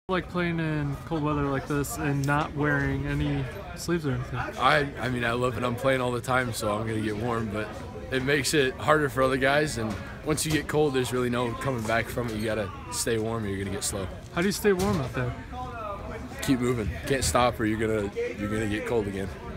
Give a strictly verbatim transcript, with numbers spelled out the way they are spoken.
Like playing in cold weather like this and not wearing any sleeves or anything? I I mean, I love it. I'm playing all the time, so I'm going to get warm, but it makes it harder for other guys, and once you get cold, there's really no coming back from it. You got to stay warm or you're going to get slow. How do you stay warm out there? Keep moving. Can't stop or you're going to you're going to get cold again.